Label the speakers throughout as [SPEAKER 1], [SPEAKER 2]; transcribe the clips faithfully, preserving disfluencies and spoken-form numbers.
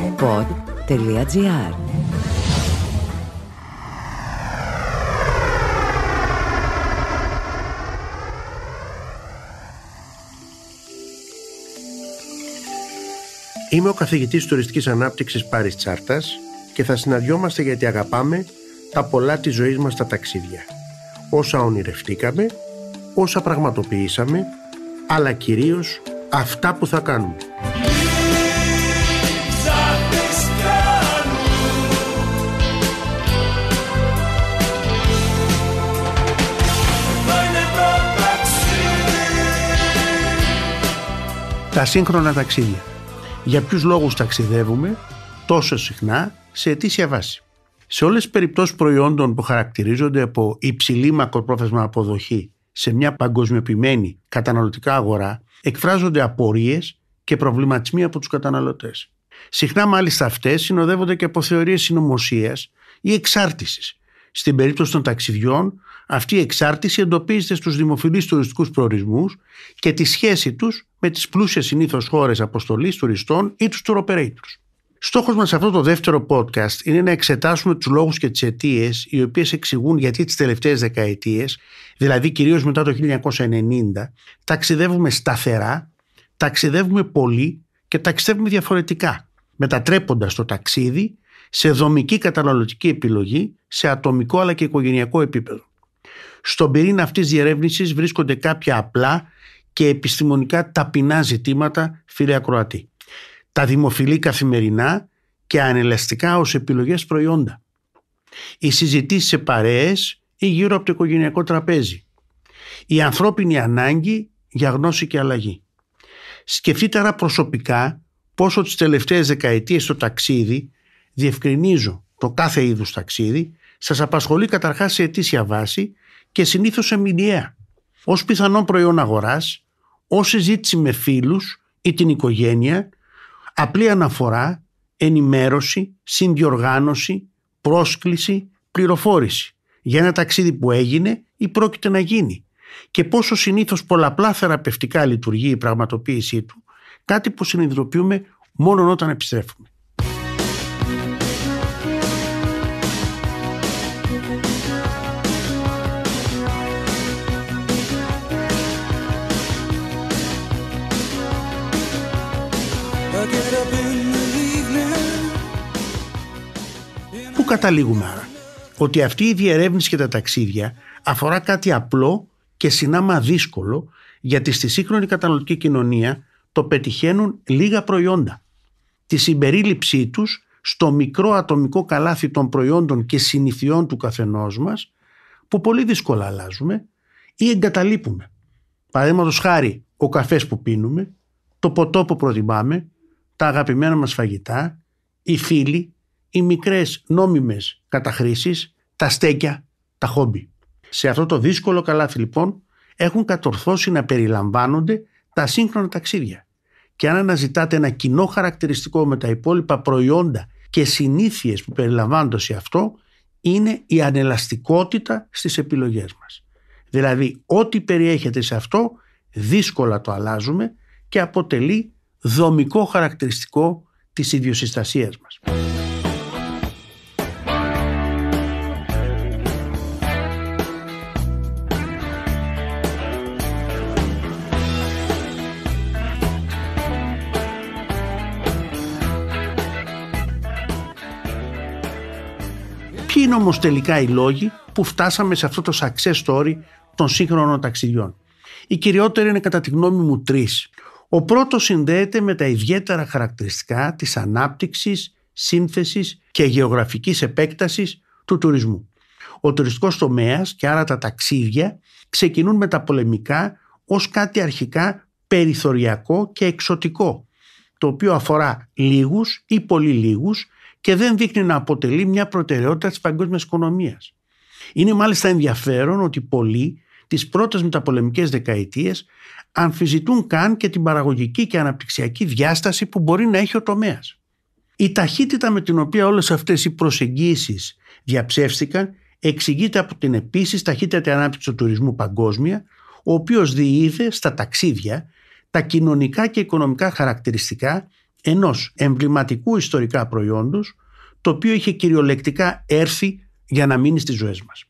[SPEAKER 1] pod τελεία gr.
[SPEAKER 2] Είμαι ο καθηγητής τουριστικής ανάπτυξης Πάρης Τσάρτας και θα συναντιόμαστε γιατί αγαπάμε τα πολλά της ζωής μας τα ταξίδια. Όσα ονειρευτήκαμε, όσα πραγματοποιήσαμε, αλλά κυρίως αυτά που θα κάνουμε. Τα σύγχρονα ταξίδια. Για ποιους λόγους ταξιδεύουμε τόσο συχνά σε ετήσια βάση. Σε όλες τις περιπτώσεις προϊόντων που χαρακτηρίζονται από υψηλή μακροπρόθεσμα αποδοχή σε μια παγκοσμιοποιημένη καταναλωτικά αγορά, εκφράζονται απορίες και προβληματισμοί από τους καταναλωτές. Συχνά μάλιστα αυτές συνοδεύονται και από θεωρίες συνωμοσίας ή εξάρτησης. Στην περίπτωση των ταξιδιών, αυτή η εξάρτηση εντοπίζεται στους δημοφιλείς τουριστικούς προορισμούς και τη σχέση τους με τις πλούσιες συνήθως χώρες αποστολής τουριστών ή τους tour operators. Στόχος μας σε αυτό το δεύτερο podcast είναι να εξετάσουμε τους λόγους και τις αιτίες οι οποίες εξηγούν γιατί τις τελευταίες δεκαετίες, δηλαδή κυρίως μετά το χίλια εννιακόσια ενενήντα, ταξιδεύουμε σταθερά, ταξιδεύουμε πολύ και ταξιδεύουμε διαφορετικά, μετατρέποντας το ταξίδι σε δομική καταναλωτική επιλογή σε ατομικό αλλά και οικογενειακό επίπεδο. Στον πυρήνα αυτής της διερεύνησης βρίσκονται κάποια απλά και επιστημονικά ταπεινά ζητήματα, φίλε ακροατή. Τα δημοφιλή καθημερινά και ανελαστικά ως επιλογές προϊόντα. Οι συζητήσεις σε παρέες ή γύρω από το οικογενειακό τραπέζι. Η ανθρώπινη ανάγκη για γνώση και αλλαγή. Σκεφτείτε άρα προσωπικά πόσο τις τελευταίες δεκαετίες το ταξίδι, διευκρινίζω το κάθε είδους ταξίδι, σας απασχολεί καταρχάς σε ετήσια βάση και συνήθως σε μηνιαία, ως πιθανόν προϊόν αγοράς, ως συζήτηση με φίλους ή την οικογένεια, απλή αναφορά, ενημέρωση, συνδιοργάνωση, πρόσκληση, πληροφόρηση για ένα ταξίδι που έγινε ή πρόκειται να γίνει και πόσο συνήθως πολλαπλά θεραπευτικά λειτουργεί η πραγματοποίησή του, κάτι που συνειδητοποιούμε μόνο όταν επιστρέφουμε. Πού καταλήγουμε άρα? Ότι αυτή η διερεύνηση και τα ταξίδια αφορά κάτι απλό και συνάμα δύσκολο, γιατί στη σύγχρονη καταναλωτική κοινωνία το πετυχαίνουν λίγα προϊόντα. Τη συμπερίληψή τους στο μικρό ατομικό καλάθι των προϊόντων και συνηθιών του καθενός μας, που πολύ δύσκολα αλλάζουμε ή εγκαταλείπουμε. Παραδείγματος χάρη, ο καφές που πίνουμε, το ποτό που προτιμάμε, τα αγαπημένα μας φαγητά, οι φίλοι, οι μικρές νόμιμες καταχρήσεις, τα στέκια, τα χόμπι. Σε αυτό το δύσκολο καλάθι λοιπόν έχουν κατορθώσει να περιλαμβάνονται τα σύγχρονα ταξίδια. Και αν αναζητάτε ένα κοινό χαρακτηριστικό με τα υπόλοιπα προϊόντα και συνήθειες που περιλαμβάνονται σε αυτό, είναι η ανελαστικότητα στις επιλογές μας. Δηλαδή ό,τι περιέχεται σε αυτό δύσκολα το αλλάζουμε και αποτελεί δομικό χαρακτηριστικό της ιδιοσυστασίας μας. Ποιοι είναι όμως τελικά οι λόγοι που φτάσαμε σε αυτό το success story των σύγχρονων ταξιδιών? Οι κυριότεροι είναι κατά τη γνώμη μου τρεις. Ο πρώτος συνδέεται με τα ιδιαίτερα χαρακτηριστικά της ανάπτυξης, σύνθεσης και γεωγραφικής επέκτασης του τουρισμού. Ο τουριστικός τομέας και άρα τα ταξίδια ξεκινούν μεταπολεμικά ως κάτι αρχικά περιθωριακό και εξωτικό, το οποίο αφορά λίγους ή πολύ λίγους και δεν δείχνει να αποτελεί μια προτεραιότητα της παγκόσμιας οικονομίας. Είναι μάλιστα ενδιαφέρον ότι πολλοί τις πρώτες μεταπολεμικές δεκαετίες αμφισβητούν καν και την παραγωγική και αναπτυξιακή διάσταση που μπορεί να έχει ο τομέας. Η ταχύτητα με την οποία όλες αυτές οι προσεγγίσεις διαψεύστηκαν εξηγείται από την επίσης ταχύτατη ανάπτυξη του τουρισμού παγκόσμια, ο οποίος διείδε στα ταξίδια τα κοινωνικά και οικονομικά χαρακτηριστικά ενός εμβληματικού ιστορικά προϊόντος, το οποίο είχε κυριολεκτικά έρθει για να μείνει στις ζωές μας.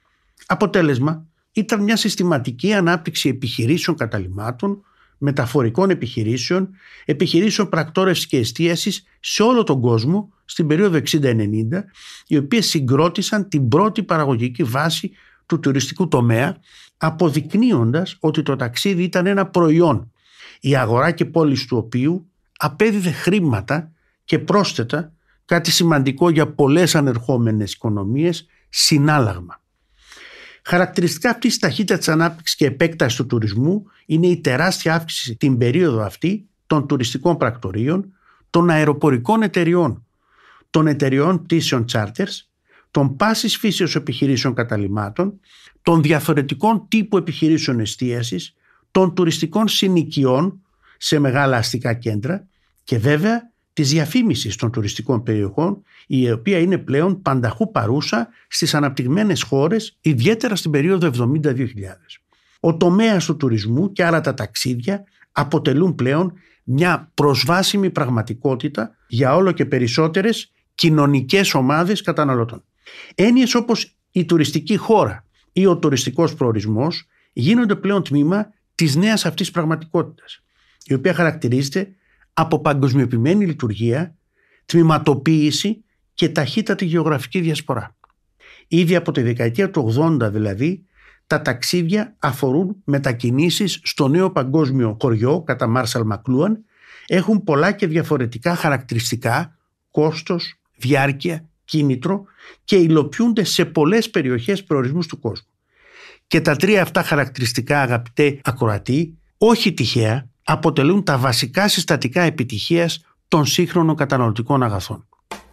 [SPEAKER 2] Αποτέλεσμα ήταν μια συστηματική ανάπτυξη επιχειρήσεων καταλυμάτων, μεταφορικών επιχειρήσεων, επιχειρήσεων πρακτόρευσης και εστίασης σε όλο τον κόσμο στην περίοδο εξήντα ενενήντα, οι οποίες συγκρότησαν την πρώτη παραγωγική βάση του τουριστικού τομέα, αποδεικνύοντας ότι το ταξίδι ήταν ένα προϊόν, η αγορά και πόλης του οποίου απέδιδε χρήματα και πρόσθετα, κάτι σημαντικό για πολλές ανερχόμενες οικονομίες, συνάλλαγμα. Χαρακτηριστικά αυτής της ταχύτητας ανάπτυξης και επέκτασης του τουρισμού είναι η τεράστια αύξηση την περίοδο αυτή των τουριστικών πρακτορείων, των αεροπορικών εταιριών, των εταιριών πτήσεων charters, των πάσης φύσεως επιχειρήσεων καταλυμάτων, των διαφορετικών τύπου επιχειρήσεων εστίασης, των τουριστικών συνοικιών σε μεγάλα αστικά κέντρα και βέβαια της διαφήμισης των τουριστικών περιοχών, η οποία είναι πλέον πανταχού παρούσα στις αναπτυγμένες χώρες, ιδιαίτερα στην περίοδο εβδομήντα δύο χιλιάδες. Ο τομέας του τουρισμού και άρα τα ταξίδια αποτελούν πλέον μια προσβάσιμη πραγματικότητα για όλο και περισσότερες κοινωνικές ομάδες καταναλωτών. Έννοιες όπως η τουριστική χώρα ή ο τουριστικός προορισμός γίνονται πλέον τμήμα της νέας αυτής πραγματικότητας, η οποία χαρακτηρίζεται από παγκοσμιοποιημένη λειτουργία, τμηματοποίηση και ταχύτατη γεωγραφική διασπορά. Ήδη από τη δεκαετία του ογδόντα δηλαδή, τα ταξίδια αφορούν μετακινήσεις στο νέο παγκόσμιο χωριό κατά Μάρσαλ Μακλούαν, έχουν πολλά και διαφορετικά χαρακτηριστικά, κόστος, διάρκεια, κίνητρο και υλοποιούνται σε πολλές περιοχές προορισμούς του κόσμου. Και τα τρία αυτά χαρακτηριστικά, αγαπητέ ακροατή, όχι τυχαία, αποτελούν τα βασικά συστατικά επιτυχίας των σύγχρονων καταναλωτικών αγαθών.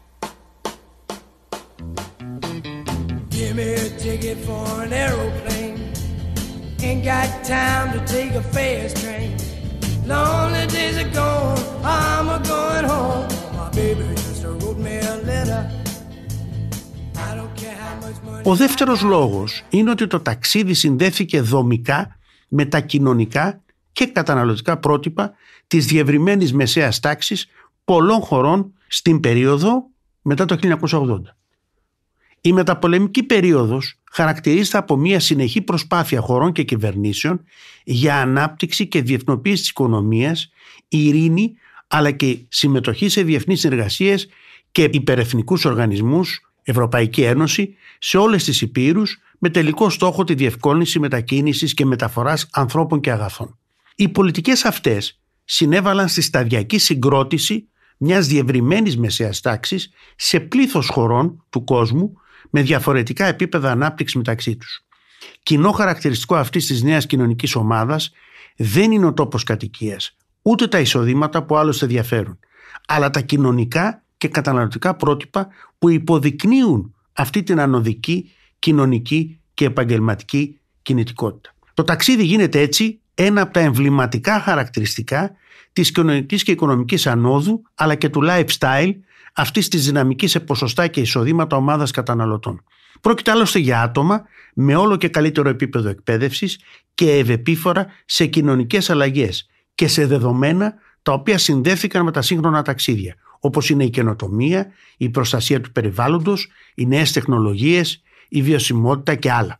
[SPEAKER 2] Ο δεύτερος λόγος είναι ότι το ταξίδι συνδέθηκε δομικά με τα κοινωνικά και καταναλωτικά πρότυπα της διευρυμένης μεσαίας τάξης πολλών χωρών στην περίοδο μετά το χίλια εννιακόσια ογδόντα. Η μεταπολεμική περίοδος χαρακτηρίζεται από μια συνεχή προσπάθεια χωρών και κυβερνήσεων για ανάπτυξη και διεθνοποίηση της οικονομίας, ειρήνη αλλά και συμμετοχή σε διεθνείς συνεργασίες και υπερεθνικούς οργανισμούς, Ευρωπαϊκή Ένωση, σε όλες τις υπήρους, με τελικό στόχο τη διευκόλυνση μετακίνησης και μεταφοράς ανθρώπων και αγαθών. Οι πολιτικές αυτές συνέβαλαν στη σταδιακή συγκρότηση μιας διευρυμένης μεσαίας τάξης σε πλήθος χωρών του κόσμου με διαφορετικά επίπεδα ανάπτυξης μεταξύ τους. Κοινό χαρακτηριστικό αυτής της νέας κοινωνικής ομάδας δεν είναι ο τόπος κατοικίας, ούτε τα εισοδήματα που άλλωστε διαφέρουν, αλλά τα κοινωνικά και καταναλωτικά πρότυπα που υποδεικνύουν αυτή την ανωδική κοινωνική και επαγγελματική κινητικότητα. Το ταξίδι γίνεται έτσι ένα από τα εμβληματικά χαρακτηριστικά της κοινωνικής και οικονομικής ανόδου αλλά και του lifestyle αυτής της δυναμικής σε ποσοστά και εισοδήματα ομάδας καταναλωτών. Πρόκειται άλλωστε για άτομα με όλο και καλύτερο επίπεδο εκπαίδευσης και ευεπίφορα σε κοινωνικές αλλαγές και σε δεδομένα τα οποία συνδέθηκαν με τα σύγχρονα ταξίδια, όπως είναι η καινοτομία, η προστασία του περιβάλλοντος, οι νέες τεχνολογίες, η βιωσιμότητα και άλλα.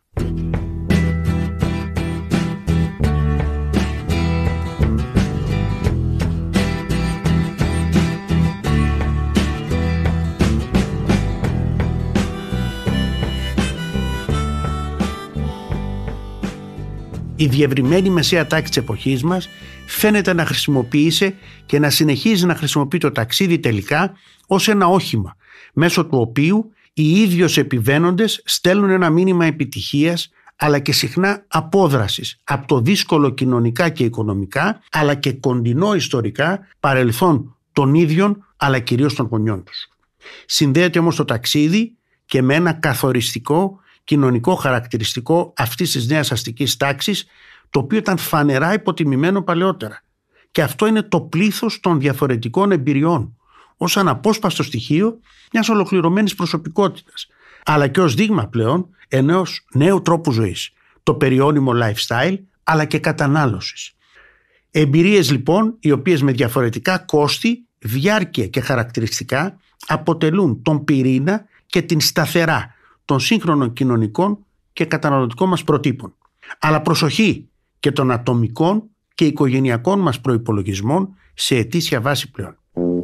[SPEAKER 2] Η διευρυμένη μεσαία τάξη της εποχής μας φαίνεται να χρησιμοποίησε και να συνεχίζει να χρησιμοποιεί το ταξίδι τελικά ως ένα όχημα, μέσω του οποίου οι ίδιος επιβαίνοντες στέλνουν ένα μήνυμα επιτυχίας αλλά και συχνά απόδρασης από το δύσκολο κοινωνικά και οικονομικά αλλά και κοντινό ιστορικά παρελθόν των ίδιων αλλά κυρίως των γονιών τους. Συνδέεται όμως το ταξίδι και με ένα καθοριστικό κοινωνικό χαρακτηριστικό αυτής της νέας αστικής τάξης, το οποίο ήταν φανερά υποτιμημένο παλαιότερα. Και αυτό είναι το πλήθος των διαφορετικών εμπειριών, ως αναπόσπαστο στοιχείο μιας ολοκληρωμένης προσωπικότητας, αλλά και ως δείγμα πλέον ενός νέου τρόπου ζωής, το περιώνυμο lifestyle, αλλά και κατανάλωσης. Εμπειρίες λοιπόν, οι οποίες με διαφορετικά κόστη διάρκεια και χαρακτηριστικά αποτελούν τον πυρήνα και την σταθερά των σύγχρονων κοινωνικών και καταναλωτικών μας προτύπων. Αλλά προσοχή και των ατομικών και οικογενειακών μας προϋπολογισμών σε ετήσια βάση πλέον.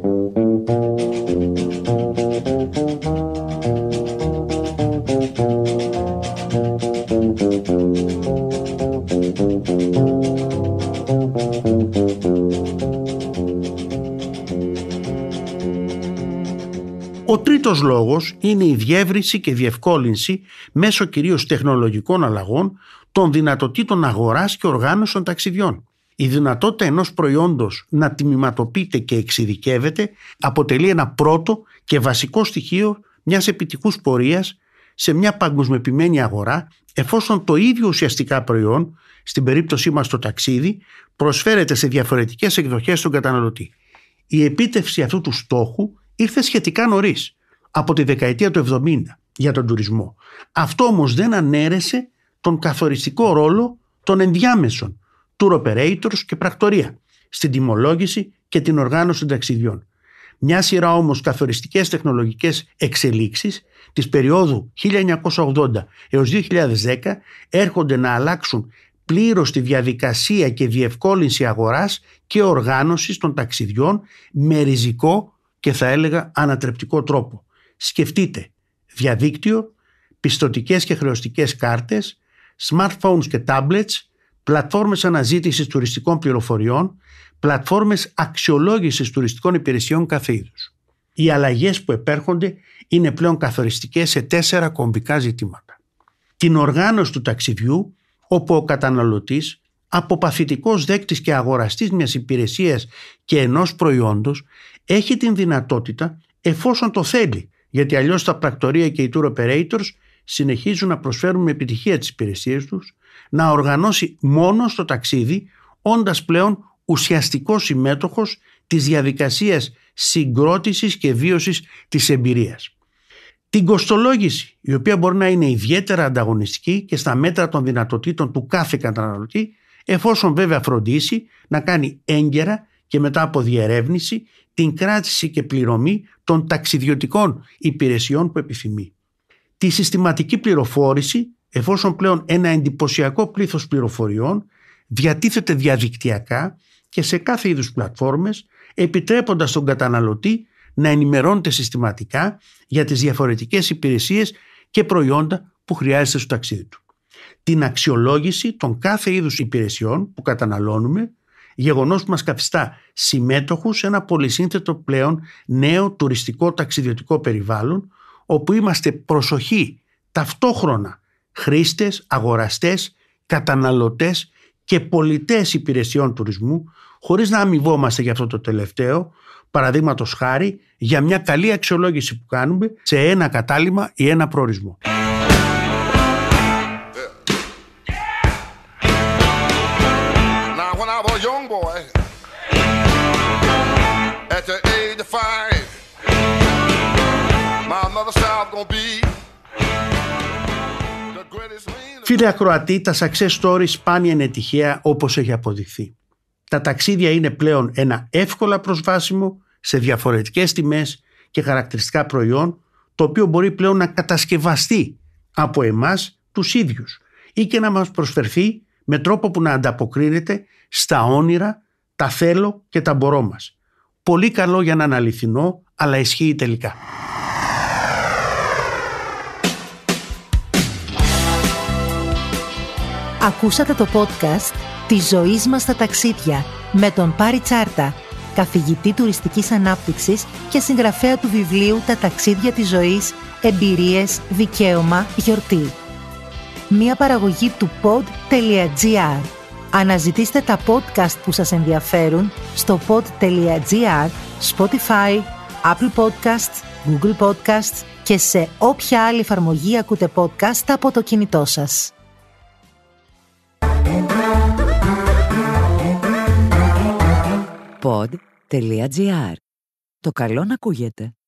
[SPEAKER 2] Ο τρίτος λόγος είναι η διεύρυνση και διευκόλυνση μέσω κυρίως τεχνολογικών αλλαγών των δυνατοτήτων αγοράς και οργάνωσης των ταξιδιών. Η δυνατότητα ενός προϊόντος να τιμηματοποιείται και εξειδικεύεται αποτελεί ένα πρώτο και βασικό στοιχείο μιας επιτυχούς πορείας σε μια παγκοσμιοποιημένη αγορά, εφόσον το ίδιο ουσιαστικά προϊόν, στην περίπτωσή μας το ταξίδι, προσφέρεται σε διαφορετικές εκδοχές στον καταναλωτή. Η επίτευξη αυτού του στόχου ήρθε σχετικά νωρίς, από τη δεκαετία του εβδομήντα, για τον τουρισμό. Αυτό όμως δεν ανέρεσε τον καθοριστικό ρόλο των ενδιάμεσων, tour operators και πρακτορία, στην τιμολόγηση και την οργάνωση των ταξιδιών. Μια σειρά όμως καθοριστικές τεχνολογικές εξελίξεις της περίοδου χίλια εννιακόσια ογδόντα έως δύο χιλιάδες δέκα έρχονται να αλλάξουν πλήρως τη διαδικασία και διευκόλυνση αγοράς και οργάνωσης των ταξιδιών με ριζικό και θα έλεγα ανατρεπτικό τρόπο. Σκεφτείτε διαδίκτυο, πιστωτικές και χρεωστικές κάρτες, smartphones και tablets, πλατφόρμες αναζήτησης τουριστικών πληροφοριών, πλατφόρμες αξιολόγησης τουριστικών υπηρεσιών κάθε είδους. Οι αλλαγές που επέρχονται είναι πλέον καθοριστικές σε τέσσερα κομβικά ζητήματα. Την οργάνωση του ταξιδιού, όπου ο καταναλωτής, αποπαθητικός δέκτης και αγοραστής μιας υπηρεσίας και ενός προϊόντος, έχει την δυνατότητα, εφόσον το θέλει, γιατί αλλιώς τα πρακτορία και οι tour operators συνεχίζουν να προσφέρουν με επιτυχία τις υπηρεσίες τους, να οργανώσει μόνο στο ταξίδι, όντας πλέον ουσιαστικός συμμέτοχος της διαδικασίας συγκρότησης και βίωσης της εμπειρίας. Την κοστολόγηση, η οποία μπορεί να είναι ιδιαίτερα ανταγωνιστική και στα μέτρα των δυνατοτήτων του κάθε καταναλωτή, εφόσον βέβαια φροντίσει να κάνει έγκαιρα και μετά από διερεύνηση την κράτηση και πληρωμή των ταξιδιωτικών υπηρεσιών που επιθυμεί. Τη συστηματική πληροφόρηση, εφόσον πλέον ένα εντυπωσιακό πλήθος πληροφοριών διατίθεται διαδικτυακά και σε κάθε είδους πλατφόρμες, επιτρέποντας τον καταναλωτή να ενημερώνεται συστηματικά για τις διαφορετικές υπηρεσίες και προϊόντα που χρειάζεται στο ταξίδι του. Την αξιολόγηση των κάθε είδους υπηρεσιών που καταναλώνουμε, γεγονός που μας καθιστά συμμέτοχους σε ένα πολυσύνθετο πλέον νέο τουριστικό ταξιδιωτικό περιβάλλον, όπου είμαστε προσοχή ταυτόχρονα χρήστες, αγοραστές, καταναλωτές και πολιτές υπηρεσιών τουρισμού, χωρίς να αμοιβόμαστε για αυτό το τελευταίο, παραδείγματος χάρη για μια καλή αξιολόγηση που κάνουμε σε ένα κατάλημα ή ένα προορισμό. Φίλε ακροατή, τα success stories σπάνια είναι τυχαία, όπως έχει αποδειχθεί. Τα ταξίδια είναι πλέον ένα εύκολα προσβάσιμο σε διαφορετικές τιμές και χαρακτηριστικά προϊόν, το οποίο μπορεί πλέον να κατασκευαστεί από εμάς τους ίδιους ή και να μας προσφερθεί με τρόπο που να ανταποκρίνεται στα όνειρα, τα θέλω και τα μπορώ μας. Πολύ καλό για να είναι αληθινό, αλλά ισχύει τελικά.
[SPEAKER 1] Ακούσατε το podcast «Της ζωής μας στα ταξίδια» με τον Πάρη Τσάρτα, καθηγητή τουριστικής ανάπτυξης και συγγραφέα του βιβλίου «Τα ταξίδια της ζωής, εμπειρίες, δικαίωμα, γιορτή». Μία παραγωγή του pod.gr. Αναζητήστε τα podcast που σας ενδιαφέρουν στο pod.gr, Spotify, Apple Podcasts, Google Podcasts και σε όποια άλλη εφαρμογή ακούτε podcast από το κινητό σας. pod.gr. Το καλό να ακούγεται.